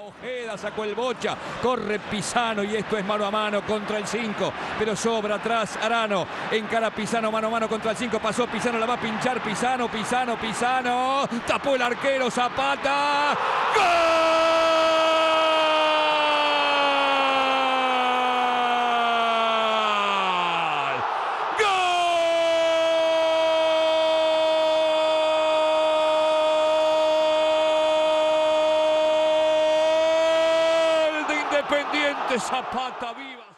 Ojeda sacó el Bocha, corre Pisano y esto es mano a mano contra el 5, pero sobra atrás Arano, encara Pisano mano a mano contra el 5, pasó Pisano, la va a pinchar Pisano, tapó el arquero Zapata, ¡gol! Independiente, Zapata viva.